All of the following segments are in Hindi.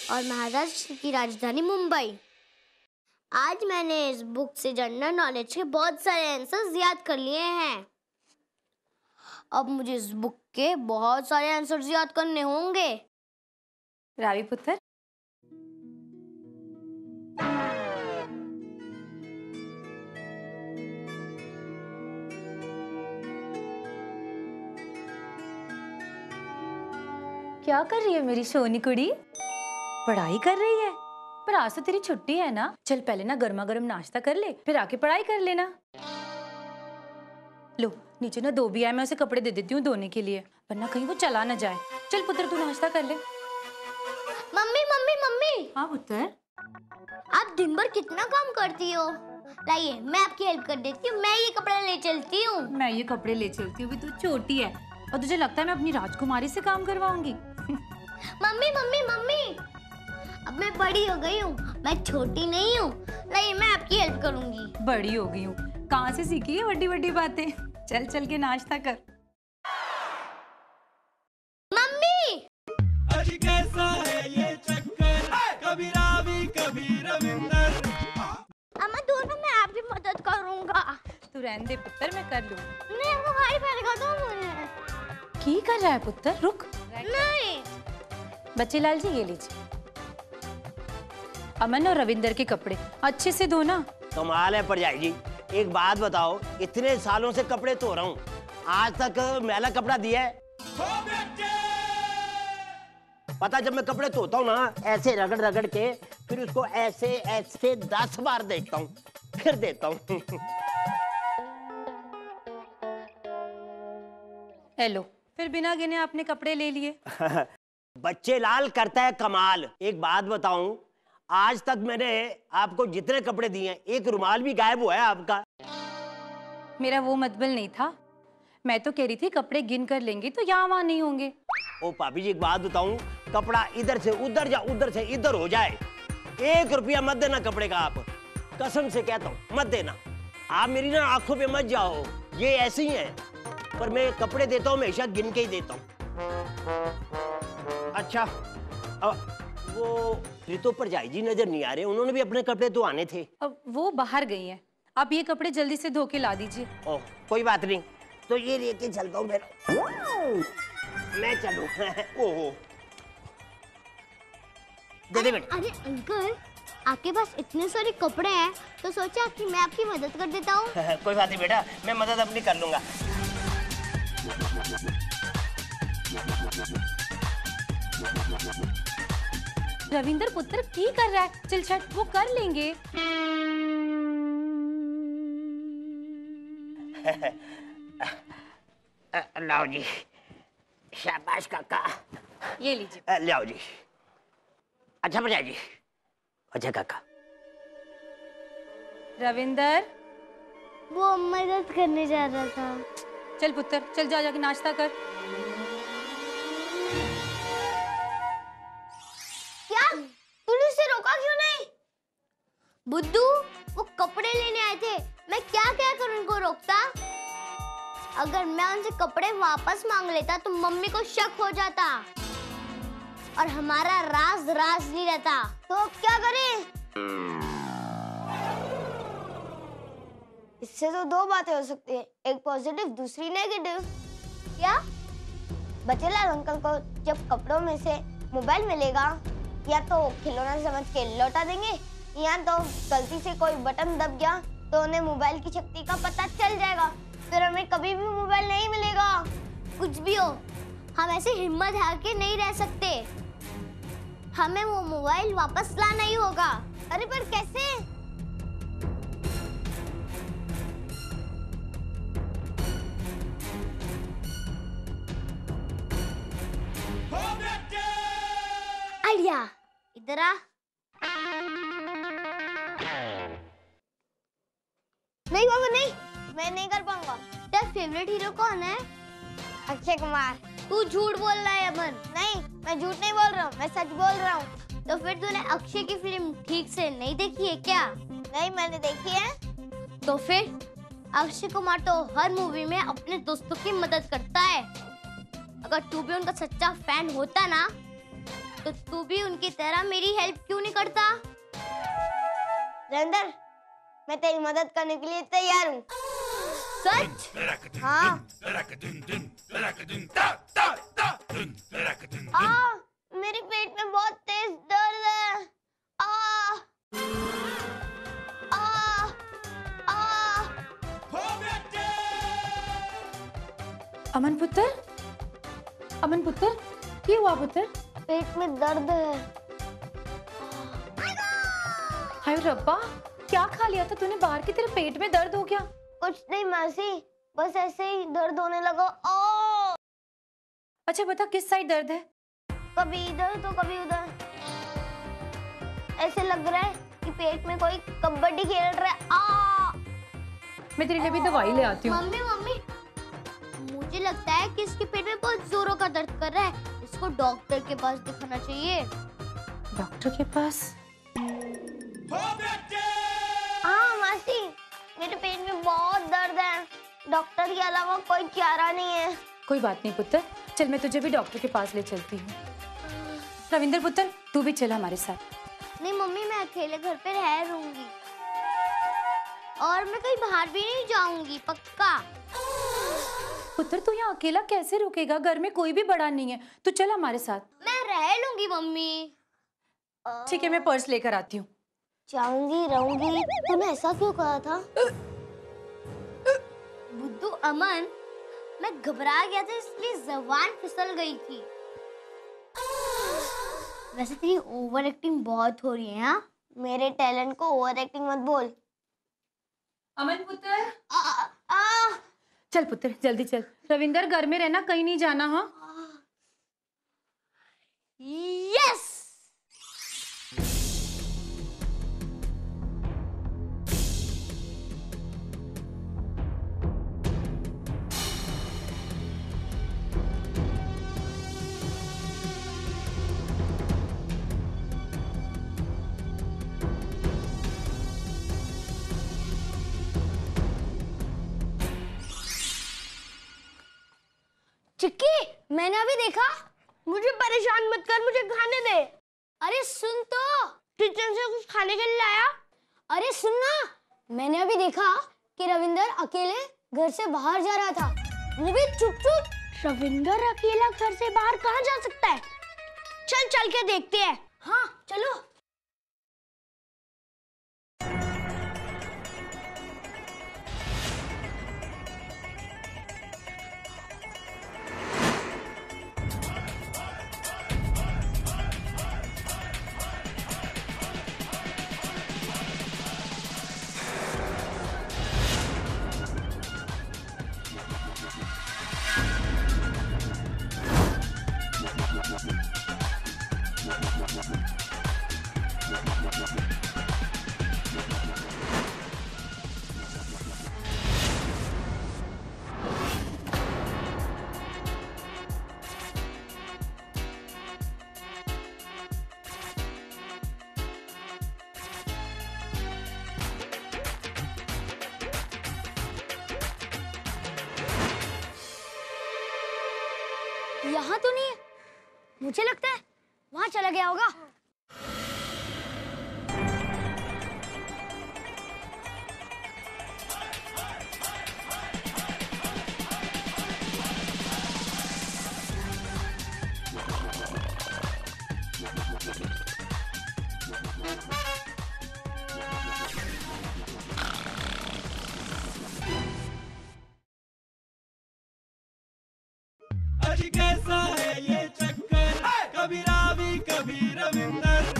और महाराष्ट्र की राजधानी मुंबई। आज मैंने इस बुक से जनरल नॉलेज के बहुत सारे आंसर्स याद कर लिए हैं। अब मुझे इस बुक के बहुत सारे आंसर्स याद करने होंगे। रावी पुत्र, क्या कर रही है मेरी सोनी कुड़ी? पढ़ाई कर रही है? पर आज तो तेरी छुट्टी है ना। चल पहले ना गर्मा गर्म नाश्ता कर ले, फिर आके पढ़ाई कर लेना। लो नीचे ना धोबी है, मैं उसे कपड़े दे देती हूँ धोने के लिए, वरना कहीं वो चला ना जाए। चल पुत्र तू नाश्ता कर ले। Mummy mummy mummy. हाँ पुत्र। आप दिन भर कितना काम करती हो? लाइए मैं आपकी हेल्प कर देती हूँ, मैं ये कपड़ा ले चलती हूँ। मैं ये कपड़े ले चलती हूँ, तू छोटी है और तुझे लगता है मैं अपनी राजकुमारी से काम करवाऊंगी? मम्मी मम्मी मम्मी, अब मैं बड़ी हो गई हूँ, मैं छोटी नहीं हूँ। नहीं मैं आपकी हेल्प करूंगी। बड़ी हो गई हूँ? कहाँ से सीखी है बड़ी बड़ी बातें? चल चल के नाश्ता कर। मम्मी अजी कैसा है ये चक्कर, कभी रावी कभी रविंदर। अम्मा दोनों में आपकी मदद करूंगा। तू रहने दे पुत्र, मैं कर लूँ। नहीं आपको भारी पड़ेगा तो मुझे। की कर रहा है पुत्र? रुक। नहीं बच्चे लाल जी ये लीजिए, अमन और रविंदर के कपड़े अच्छे से धोना। कमाल है परजाई जी, एक बात बताओ, इतने सालों से कपड़े धो रहा हूँ, आज तक मैला कपड़ा दिया है? पता जब मैं कपड़े धोता हूँ ना, ऐसे रगड़ रगड़ के फिर उसको ऐसे ऐसे 10 बार देखता हूँ, फिर देता हूँ। हेलो, फिर बिना गिने आपने कपड़े ले लिए। बच्चे लाल करता है कमाल। एक बात बताऊं, आज तक मैंने आपको जितने कपड़े दिए हैं, एक रुमाल भी गायब हुआ है आपका। मेरा वो मतलब नहीं था, मैं तो कह रही थी कपड़े गिन कर लेंगे तो यहाँ वहाँ नहीं होंगे। ओ भाभी जी एक बात बताऊं, कपड़ा इधर से उधर या उधर से इधर हो जाए, 1 रुपया मत देना कपड़े का। आप कसम से कहता हूँ मत देना। आप मेरी ना आंखों पे मत जाओ, ये ऐसे ही है, पर मैं कपड़े देता हूँ हमेशा गिन के ही देता हूँ। अच्छा वो फिर तो परजाई जी नजर नहीं आ रहे, उन्होंने भी अपने कपड़े तो आने थे। अब वो बाहर गई हैं, आप ये कपड़े जल्दी से धो के ला दीजिए। ओह कोई बात नहीं, तो ये लेके चलता हूँ फिर। मैं चलूँ? ओहो दे दे बेटा। अरे अंकल आपके पास इतने सारे कपड़े हैं तो सोचा कि मैं आपकी मदद कर देता हूँ। कोई बात नहीं बेटा, मैं मदद अपनी कर लूंगा। रविंदर पुत्र की कर रहा है? चल छट, वो कर लेंगे। लाओ जी, शाबाश काका। ये लीजिए। लाओ जी। अच्छा बजाय जी। अच्छा काका। रविंदर वो मदद करने जा रहा था। चल पुत्र, चल जा जाके नाश्ता कर। क्या तूने उसे रोका क्यों नहीं? बुद्धू वो कपड़े लेने आए थे, मैं क्या क्या कर उनको रोकता? अगर मैं उनसे कपड़े वापस मांग लेता तो मम्मी को शक हो जाता और हमारा राज राज नहीं रहता। तो क्या करें? इससे तो 2 बातें हो सकती हैं, एक पॉजिटिव दूसरी नेगेटिव। क्या? बचेलाल अंकल को जब कपड़ों में से मोबाइल मिलेगा, या तो खिलौना समझ के लौटा देंगे, या तो गलती से कोई बटन दब गया तो उन्हें मोबाइल की शक्ति का पता चल जाएगा, फिर हमें कभी भी मोबाइल नहीं मिलेगा। कुछ भी हो, हम ऐसे हिम्मत हार के नहीं रह सकते, हमें वो मोबाइल वापस लाना ही होगा। अरे पर कैसे? आइडिया, इधर आ। नहीं बाबा नहीं, मैं नहीं कर पाऊंगा। तेरा फेवरेट हीरो कौन है? अक्षय कुमार। तू झूठ बोल रहा है अमन। नहीं मैं झूठ नहीं बोल रहा हूँ, मैं सच बोल रहा हूँ। तो फिर तूने अक्षय की फिल्म ठीक से नहीं देखी है क्या? नहीं मैंने देखी है। तो फिर अक्षय कुमार तो हर मूवी में अपने दोस्तों की मदद करता है। अगर तू भी उनका सच्चा फैन होता ना तो तू भी उनकी तरह मेरी हेल्प क्यों नहीं करता? रविंदर, मैं तेरी मदद करने के लिए तैयार हूँ। सच? हाँ। मेरे पेट में बहुत तेज दर्द है। अमन पुत्र, अमन पुत्र, क्या हुआ पुत्र? पेट में दर्द है। हाय रब्बा, क्या खा लिया था तूने बाहर की? तेरे पेट में दर्द हो गया? कुछ नहीं मौसी, बस ऐसे ही दर्द होने लगा। अच्छा बता, किस साइड दर्द है? कभी इधर तो कभी उधर। ऐसे लग रहा है कि पेट में कोई कबड्डी खेल रहा है। मैं तेरे लिए भी दवाई ले आती हूँ। मम्मी मम्मी, मुझे लगता है कि इसके पेट में बहुत जोरों का दर्द कर रहा है। इसको डॉक्टर के पास दिखाना चाहिए। डॉक्टर के पास? हाँ मासी, मेरे पेट में बहुत दर्द है। डॉक्टर के अलावा कोई चारा नहीं है। कोई बात नहीं पुत्र, चल मैं तुझे भी डॉक्टर के पास ले चलती हूँ। रविंदर पुत्र, तू भी चल हमारे साथ। नहीं मम्मी, मैं अकेले घर पे रह लूंगी और मैं कहीं बाहर भी नहीं जाऊंगी, पक्का। पुत्र तू यहाँ अकेला कैसे रुकेगा? घर में कोई भी बड़ा नहीं है, तू चल हमारे साथ। मैं रह लूंगी मम्मी। ठीक है, मैं पर्स लेकर आती हूँ। जाऊंगी रहूंगी, तूने ऐसा क्यों कहा था? बुद्धू अमन, मैं घबरा गया था इसलिए जबान फिसल गई थी। वैसे तेरी ओवर एक्टिंग बहुत हो रही है। हाँ, मेरे टैलेंट को ओवर एक्टिंग मत बोल। अमन पुत्र, चल पुत्र जल्दी चल। रविंदर, घर में रहना, कहीं नहीं जाना। हाँ यस। चिक्की, मैंने अभी देखा। मुझे परेशान मत कर, मुझे खाने दे। अरे सुन तो, किचन से कुछ खाने के लिए लाया। अरे सुन ना, मैंने अभी देखा कि रविंदर अकेले घर से बाहर जा रहा था। वो भी चुप चुप। रविंदर अकेला घर से बाहर कहाँ जा सकता है? चल चल के देखते हैं। हाँ चलो। यहाँ तो नहीं है, मुझे लगता है वहां चला गया होगा। अजी कैसा है ये चक्कर, कभी रावी कभी रविंदर।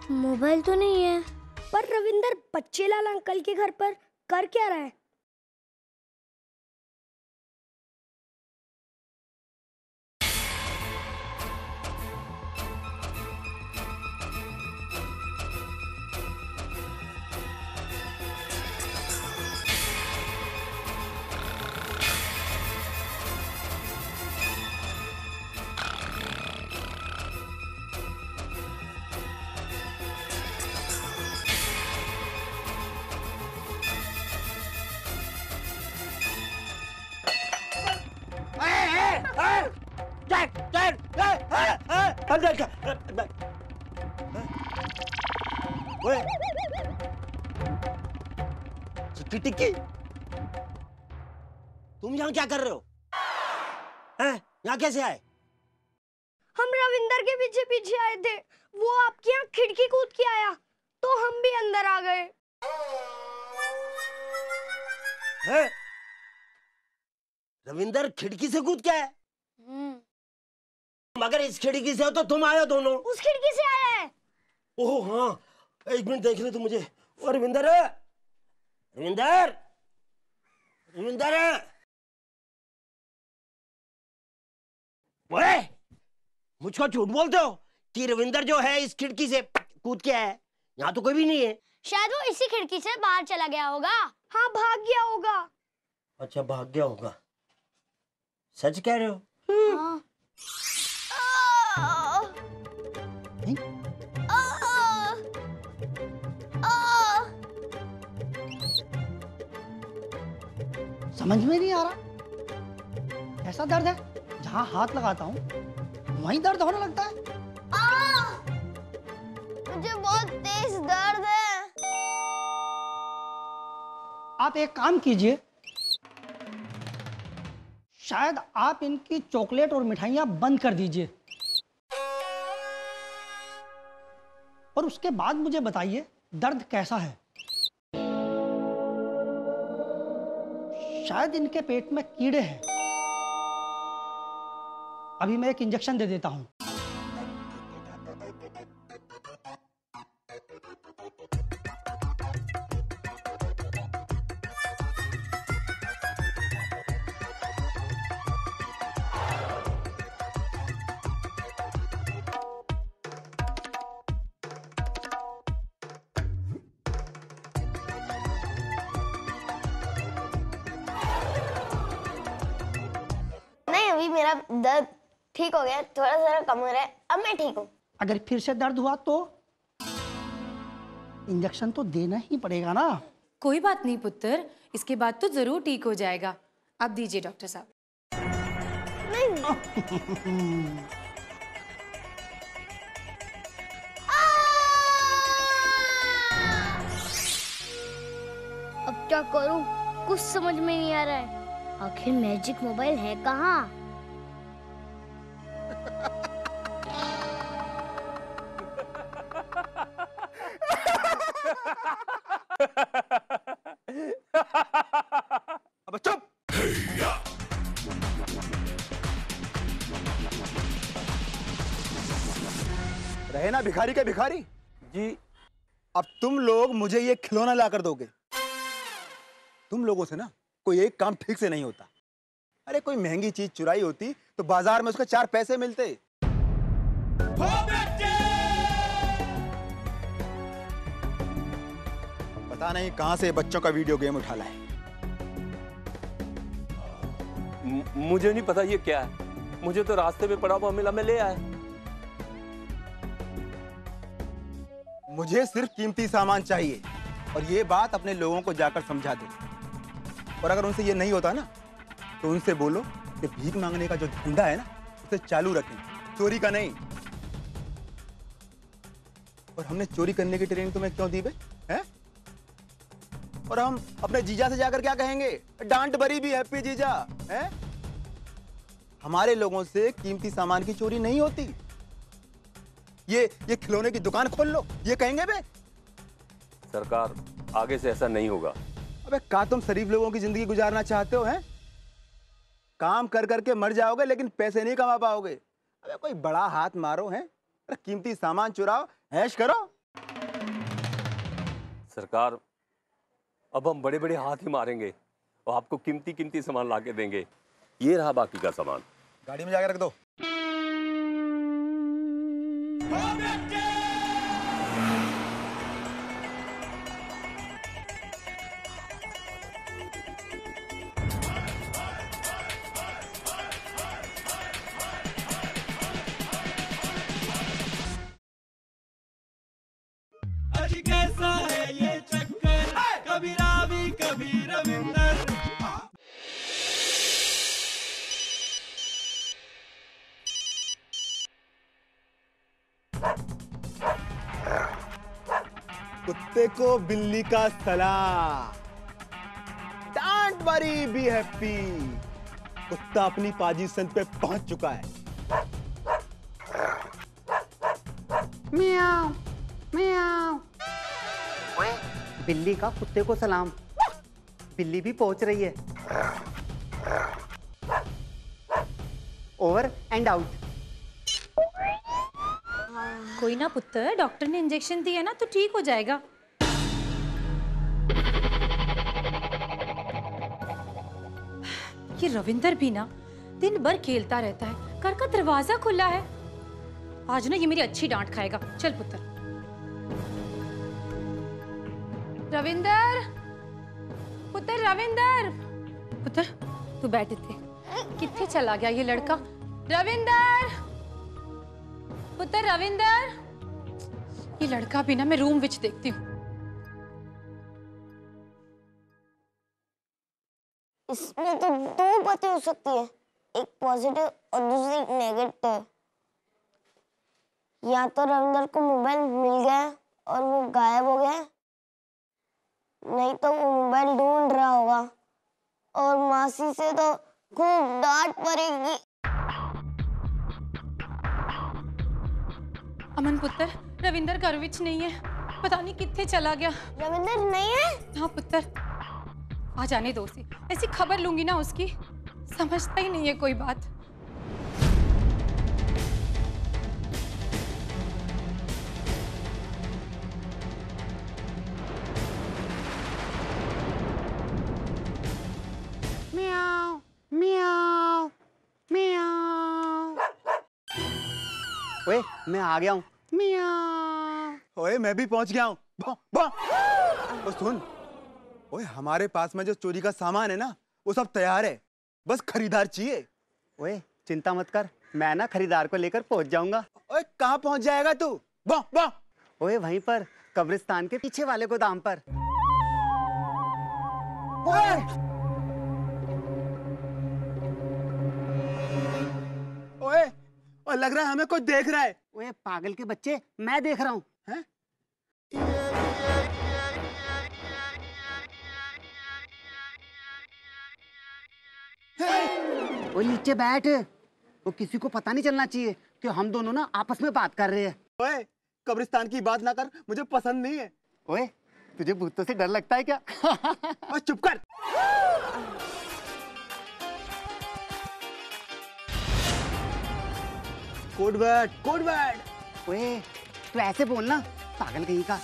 मोबाइल तो नहीं है। पर रविंदर बच्चेलाल अंकल के घर पर कर क्या रहा है? टिक्की, तुम यहाँ क्या कर रहे हो? हैं? यहाँ कैसे आए? हम रविंदर के पीछे पीछे आए थे। वो आपके यहाँ खिड़की कूद के आया तो हम भी अंदर आ गए। हैं? रविंदर खिड़की से कूद के आया? मगर इस खिड़की से हो तो तुम आए हो दोनों। उस खिड़की से आया है। ओह हाँ, एक मिनट देख ले तू मुझे। और रविंदर, रविंदर, रविंदर, ओए, मुझको झूठ बोलते हो कि रविंदर जो है इस खिड़की से कूद के आया है? यहाँ तो कोई भी नहीं है। शायद वो इसी खिड़की से बाहर चला गया होगा। हाँ, भाग गया होगा। अच्छा, भाग गया होगा। सच कह रहे हो? हाँ। समझ में नहीं आ रहा, ऐसा दर्द है जहां हाथ लगाता हूं वहीं दर्द होने लगता है। मुझे बहुत तेज दर्द है। आप एक काम कीजिए, शायद आप इनकी चॉकलेट और मिठाइयां बंद कर दीजिए और उसके बाद मुझे बताइए दर्द कैसा है। शायद इनके पेट में कीड़े हैं। अभी मैं एक इंजेक्शन दे देता हूं। अभी मेरा दर्द ठीक हो गया, थोड़ा थोड़ा कम हो रहा है। अब मैं ठीक हूँ। अगर फिर से दर्द हुआ तो इंजेक्शन तो देना ही पड़ेगा ना। कोई बात नहीं पुत्र, इसके बाद तो जरूर ठीक हो जाएगा। आप दीजिए डॉक्टर साहब। अब क्या करूं? कुछ समझ में नहीं आ रहा है। आखिर मैजिक मोबाइल है कहाँ? अब चुप। रहे ना भिखारी के भिखारी जी। अब तुम लोग मुझे ये खिलौना ला कर दोगे। तुम लोगों से ना कोई एक काम ठीक से नहीं होता। अरे कोई महंगी चीज चुराई होती तो बाजार में उसके 4 पैसे मिलते। पता नहीं कहां से बच्चों का वीडियो गेम उठा लाए। मुझे नहीं पता ये क्या है। मुझे तो रास्ते में पड़ा हुआ मिला, मैं ले आया। मुझे सिर्फ कीमती सामान चाहिए और ये बात अपने लोगों को जाकर समझा दो। और अगर उनसे ये नहीं होता ना तो उनसे बोलो कि भीख मांगने का जो धंधा है ना उसे चालू रखें, चोरी का नहीं। और हमने चोरी करने की ट्रेनिंग तुम्हें क्यों दी बे? हैं? और हम अपने जीजा से जाकर क्या कहेंगे? डांट भरी भी हैप्पी जीजा। हैं? हमारे लोगों से कीमती सामान की चोरी नहीं होती। ये खिलौने की दुकान खोल लो, ये कहेंगे बे? सरकार, आगे से ऐसा नहीं होगा। अबे का तुम शरीफ लोगों की जिंदगी गुजारना चाहते हो? हैं? काम कर करके मर जाओगे लेकिन पैसे नहीं कमा पाओगे। अबे कोई बड़ा हाथ मारो। हैं? अरे कीमती सामान चुराओ, ऐश करो। सरकार, अब हम बड़े बड़े हाथ ही मारेंगे और आपको कीमती कीमती सामान ला के देंगे। ये रहा बाकी का सामान। गाड़ी में जाकर रख दो। आज कैसा है ये चक्कर, कभी रावी कभी रविंदर। कुत्ते को बिल्ली का सलाम, डोंट वरी बी हैप्पी। कुत्ता अपनी पोजीशन पे पहुंच चुका है। म्याऊ म्याऊ। ओए, बिल्ली का कुत्ते को सलाम। बिल्ली भी पहुंच रही है। Over and out. कोई ना पुत्र, डॉक्टर ने इंजेक्शन दिया ना तो ठीक हो जाएगा। ये रविंदर भी ना दिन भर खेलता रहता है, घर का दरवाजा खुला है। आज ना ये मेरी अच्छी डांट खाएगा। चल पुत्र। रविंदर, पुत्र रविंदर, पुत्र तू बैठ इत्थे। कित्थे चला गया ये लड़का? रविंदर, पुत्र रविंदर। ये लड़का भी ना मैं रूम विच देखती हूँ। इसमें तो दो बातें हो सकती है, एक पॉजिटिव और दूसरी नेगेटिव। या तो रविंदर को मोबाइल मिल गया और वो गायब हो गया, नहीं तो वो मोबाइल ढूंढ रहा होगा और मासी से तो खूब डांट पड़ेगी। अमन पुत्र, रविंदर घर विच नहीं है, पता नहीं कित्थे चला गया। रविंदर नहीं है? हाँ पुत्र, आ जाने दो उसे। ऐसी खबर लूंगी ना उसकी, समझता ही नहीं है कोई बात। म्याऊ म्याऊ म्याऊ। ओए, मैं आ गया हूँ। म्याऊ। ओए, मैं भी पहुंच गया हूँ। ओ सुन, ओए हमारे पास में जो चोरी का सामान है ना, वो सब तैयार है, बस खरीदार चाहिए। ओए, चिंता मत कर, मैं ना खरीदार को लेकर पहुंच जाऊंगा। ओए, कहाँ पहुंच जाएगा तू? वाह वाह। ओए, वहीं पर कब्रिस्तान के पीछे वाले गोदाम पर। ओए ओए, और लग रहा है हमें कोई देख रहा है। ओए पागल के बच्चे, मैं देख रहा हूँ। हैं? ओए नीचे बैठ, वो किसी को पता नहीं चलना चाहिए कि हम दोनों ना आपस में बात कर रहे हैं। ओए, कब्रिस्तान की बात ना कर, मुझे पसंद नहीं है। ओए, तुझे भूतों से डर लगता है क्या? ओए चुप कर। Code word, code word. ओए, तू ऐसे बोलना, पागल कहीं का।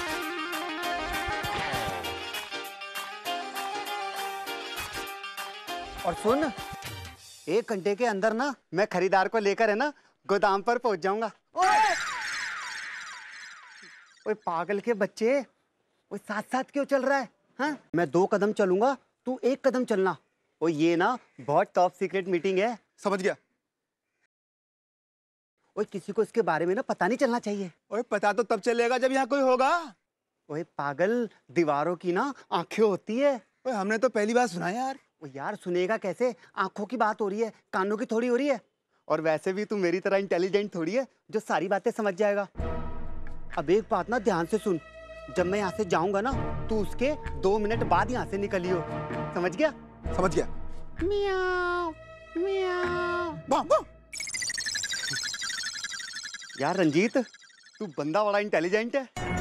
और सुन, 1 घंटे के अंदर ना मैं खरीदार को लेकर है ना गोदाम पर पहुंच जाऊंगा। ओए पागल के बच्चे, ओए साथ साथ क्यों चल रहा है? हाँ, मैं 2 कदम चलूंगा, तू 1 कदम चलना। ओए ये ना बहुत टॉप सीक्रेट मीटिंग है। समझ गया। ओए किसी को इसके बारे में ना पता नहीं चलना चाहिए। ओए पता तो तब चलेगा जब यहाँ कोई होगा। ओए पागल, दीवारों की ना आंखें होती है। ओए हमने तो पहली बार सुना यार। ओ यार सुनेगा कैसे? आंखों की बात हो रही है, कानों की थोड़ी हो रही है। और वैसे भी तू मेरी तरह इंटेलिजेंट थोड़ी है जो सारी बातें समझ जाएगा। अब एक बात ना ध्यान से सुन, जब मैं यहाँ से जाऊंगा ना, तू उसके 2 मिनट बाद यहाँ से निकलियो। समझ गया? समझ गया। म्याऊ म्याऊ। वाह वाह। यार रंजीत, तू बंदा बड़ा इंटेलिजेंट है।